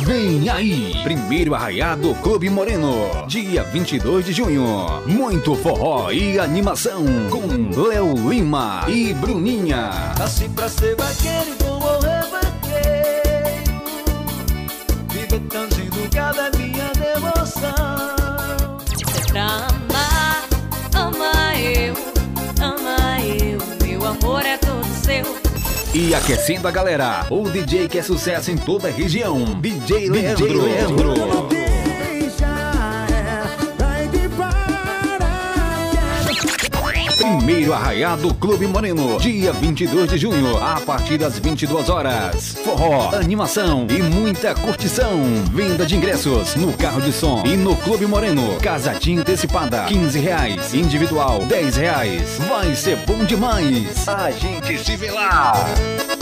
Vem aí, primeiro arraiá do Clube Moreno, dia 22 de junho. Muito forró e animação com Léo Lima e Bruninha. Nasci pra ser vaqueiro e vou morrer vaqueiro. Viver tangindo cada minha devoção. Pra amar, ama eu, meu amor é todo seu. E aquecendo a galera, o DJ que é sucesso em toda a região, DJ Leandro. Primeiro arraiá do Clube Moreno, dia 22 de junho, a partir das 22 horas. Forró, animação e muita curtição. Venda de ingressos no carro de som e no Clube Moreno. Casadinha antecipada, R$15. Individual, R$10. Vai ser bom demais. A gente se vê lá.